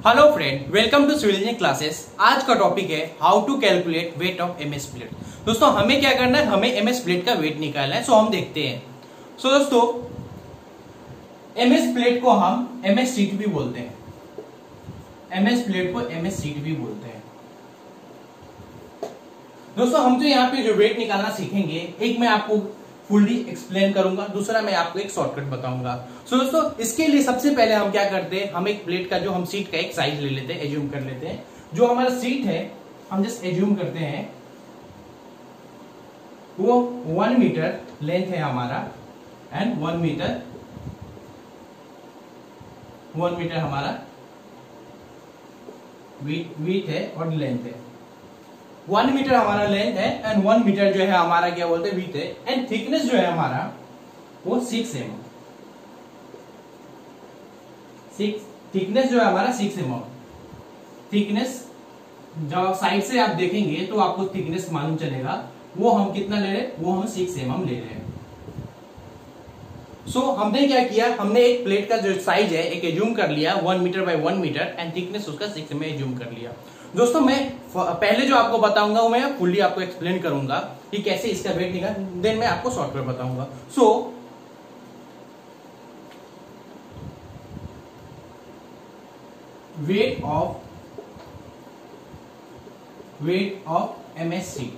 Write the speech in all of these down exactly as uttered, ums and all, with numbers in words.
Hello friend, welcome to civil engineering classes. आज का topic है how to calculate weight of MS plate. दोस्तों हमें क्या करना है, हमें एमएस प्लेट का वेट निकालना है। सो हम देखते हैं। सो दोस्तों एमएस प्लेट को हम एमएस शीट भी बोलते हैं। एमएस प्लेट को एमएस शीट भी बोलते हैं। दोस्तों हम जो यहाँ पे जो वेट निकालना सीखेंगे, एक मैं आपको फुल्ली एक्सप्लेन करूंगा, दूसरा मैं आपको एक शॉर्टकट बताऊंगा। सो so, दोस्तों इसके लिए सबसे पहले हम क्या करते हैं, हम एक प्लेट का जो हम सीट का एक साइज ले लेते हैं, एज्यूम कर लेते हैं। जो हमारा सीट है हम जस्ट एज्यूम करते हैं वो वन मीटर लेंथ है हमारा and one metre one metre हमारा विड्थ है और लेंथ है। वन मीटर हमारा लेंथ है एंड वन मीटर जो है हमारा क्या बोलते हैं विड्थ है एंड थिकनेस जो है हमारा वो six M M six thickness जो है हमारा सिक्स एम एम थिकनेस जब साइड से आप देखेंगे तो आपको थिकनेस मालूम चलेगा। वो हम कितना ले रहे हैं, वो हम सिक्स एम एम ले रहे हैं। सो so, हमने क्या किया, हमने एक प्लेट का जो साइज है एक एज्यूम कर लिया one metre by one metre and thickness उसका सिक्स एम एम एज्यूम कर लिया। दोस्तों मैं पहले जो आपको बताऊंगा वो मैं फुल्ली आपको एक्सप्लेन करूंगा कि कैसे इसका वेट निकाल, देन मैं आपको सॉफ्टवेयर बताऊंगा। So weight of weight of MS sheet.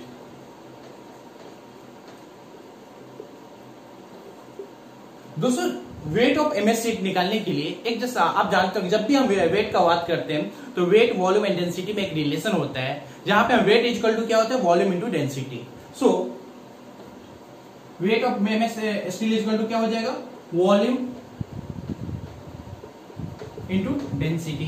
दोस्तों वेट ऑफ एमएस शीट निकालने के लिए एक जैसा आप जानते हो, जब भी हम वेट का बात करते हैं तो वेट वॉल्यूम एंड डेंसिटी में एक रिलेशन होता है, जहां पे हम वेट इक्वल टू क्या होता है, volume into density. So weight of MS steel equal to क्या हो जाएगा, volume into density.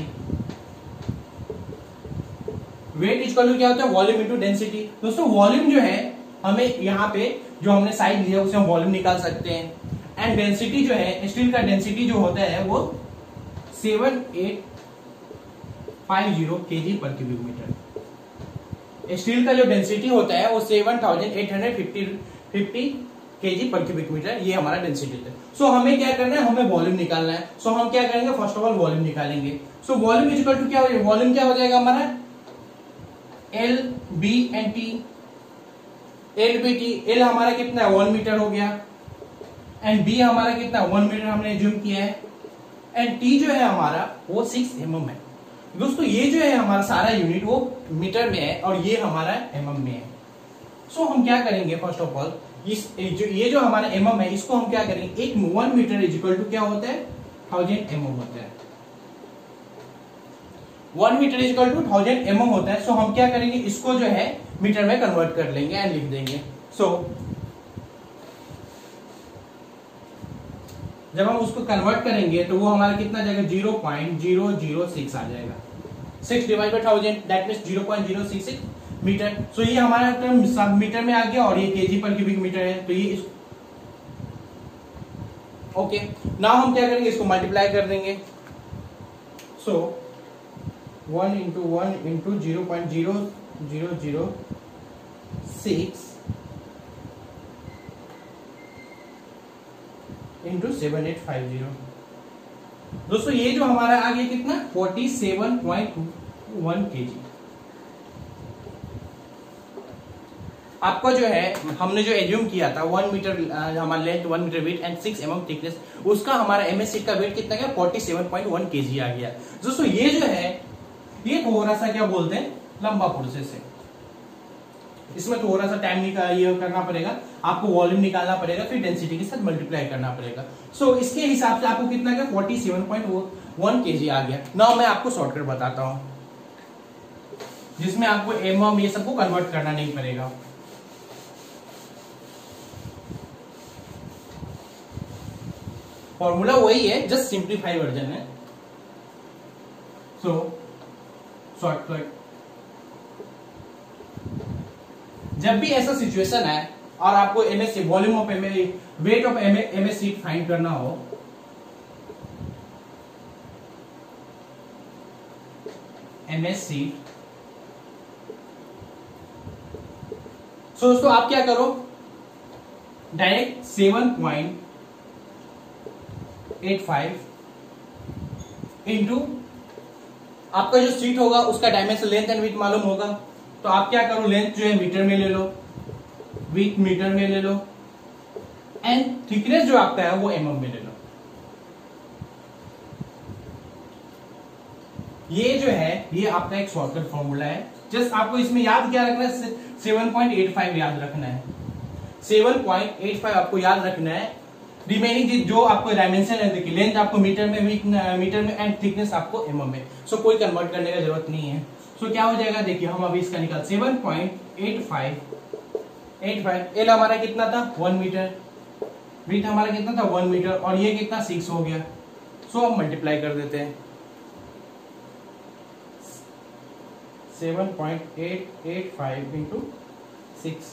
Weight equal to क्या होता है, वॉल्यूम इनटू डेंसिटी। दोस्तों वॉल्यूम जो है हमें यहाँ पे जो हमने साइज लिया उसे हम वॉल्यूम निकाल सकते हैं एंड डेंसिटी जो है स्टील का डेंसिटी जो होता है वो seven eight five zero kg per cubic metre. Steel का जो डेंसिटी होता है वो seven thousand eight hundred fifty fifty kg per cubic metre, ये हमारा डेंसिटी है। सो so, हमें क्या करना है, हमें वॉल्यूम निकालना है। सो so, हम क्या करेंगे, फर्स्ट ऑफ ऑल वॉल्यूम निकालेंगे। सो वॉल्यूम इक्वल टू क्या हो जाएगा, वॉल्यूम क्या हो जाएगा हमारा L B and T. L B T, L हमारा कितना है, वन मीटर हो गया एंड बी हमारा कितना वन मीटर हमने एज्यूम किया है एंड टी जो है हमारा वो सिक्स एम एम है। दोस्तों ये जो है हमारा सारा यूनिट वो मीटर में है और ये हमारा एम एम में है। सो so, हम क्या करेंगे, फर्स्ट ऑफ ऑल इस जो ये जो हमारा एम एम है इसको हम क्या करेंगे, एक one metre is equal to क्या होता है, थाउजेंड एम एम होता है। One metre is equal to thousand M M होता है। सो so, हम क्या करेंगे, इसको जो है मीटर में कन्वर्ट कर लेंगे एंड लिख देंगे। सो so, जब हम उसको कन्वर्ट करेंगे तो वो हमारा कितना जाएगा, zero point zero zero six आ जाएगा। Six divide by thousand that means zero point zero six six metre. So ये हमारा टर्म सब मीटर में आ गया और ये केजी पर क्यूबिक मीटर है। तो ये ओके, नाउ हम क्या करेंगे, इसको मल्टीप्लाई कर देंगे। So one into one into zero point zero zero zero six into seven eight five zero. दोस्तों ये जो हमारा आ गया कितना, forty seven point one kg. आपका जो है हमने जो एज्यूम किया था वन मीटर हमारा length, one metre weight and six M M thickness, उसका हमारा एमएस शीट का वेट कितना गया, forty seven point one kg आ गया। दोस्तों ये जो है ये थोड़ा सा क्या बोलते हैं, लंबा प्रोसेस है। इसमें थोड़ा सा टाइम निकाल ये करना पड़ेगा, आपको वॉल्यूम निकालना पड़ेगा, फिर डेंसिटी के साथ मल्टीप्लाई करना पड़ेगा। सो so, इसके हिसाब से आपको कितना गया, forty seven point one kg आ गया। नाउ मैं आपको शॉर्टकट बताता हूं जिसमें आपको एम एम ये सबको कन्वर्ट करना नहीं पड़ेगा। फॉर्मूला वही है, जस्ट सिंप्लीफाई वर्जन है। सो शॉर्टकट, जब भी ऐसा सिचुएशन है और आपको MS volume of MS weight of MS sheet find करना हो, एमएस शीट, सो दोस्तों आप क्या करो, direct seven point eight five into आपका जो सीट होगा उसका डायमेंशन लेंथ एंड विड्थ मालूम होगा, तो आप क्या करो, लेंथ जो है मीटर में ले लो, विड्थ मीटर में ले लो, एंड थिकनेस जो आपका है वो एमएम में ले लो। ये जो है ये आपका एक शॉर्टकट फॉर्मूला है। जस्ट आपको इसमें याद क्या रखना है, सेवन पॉइंट एट फाइव याद रखना है, सेवन पॉइंट एट फाइव आपको याद रखना है। रिमेनिंग जो आपको डायमेंशन है, देखिए लेंथ आपको मीटर में, मीटर में, एंड थिकनेस आपको एमएम में। सो so, कोई कन्वर्ट करने का जरूरत नहीं है। सो so, क्या हो जाएगा, देखिए हम अभी इसका निकाल, seven point eight five, eight five L हमारा कितना था, वन मीटर, विड्थ हमारा कितना था, वन मीटर, और ये कितना, सिक्स हो गया। सो so, हम मल्टीप्लाई कर देते हैं, seven point eight eight five into six,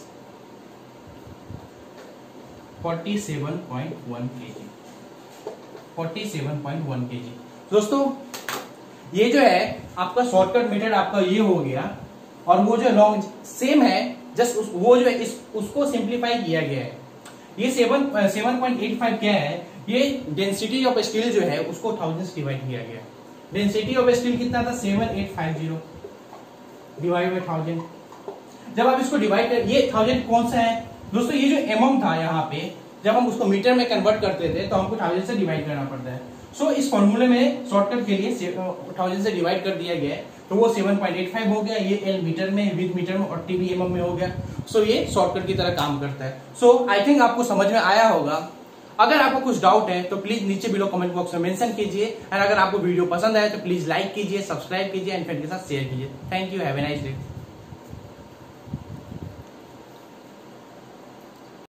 forty seven point one kg, forty seven point one kg. दोस्तों ये जो है आपका शॉर्टकट मेथड आपका ये हो गया, और वो जो लॉन्ग सेम है, जस्ट उस, वो जो है इस उसको सिंप्लीफाई किया गया है। ये seven seven point eight five क्या है, ये डेंसिटी ऑफ स्टील जो है उसको थाउजेंड से डिवाइड किया गया। डेंसिटी ऑफ स्टील कितना था, seven eight five zero divide by thousand. जब आप इसको डिवाइड कर, ये थाउजेंड कौन सा है दोस्तों, ये जो एमएम था यहाँ पे, जब हम उसको मीटर में कन्वर्ट करते थे तो हमको थाउजेंड से डिवाइड करना पड़ता है। सो so, इस फॉर्मूले में शॉर्टकट के लिए थाउजेंड से डिवाइड कर दिया गया है, तो वो सेवन पॉइंट एट फाइव हो गया, ये एल मीटर में, विद मीटर में, और टी बी एमएम में हो गया। सो so, ये शॉर्टकट की तरह काम करता है। सो आई थिंक आपको समझ में आया होगा। अगर आपको कुछ डाउट है तो प्लीज नीचे बिलो कमेंट बॉक्स में मेंशन कीजिए, एंड अगर आपको वीडियो पसंद आए तो प्लीज लाइक कीजिए, सब्सक्राइब कीजिए, एंड फ्रेंड के साथ शेयर कीजिए। Thank you, have a nice day.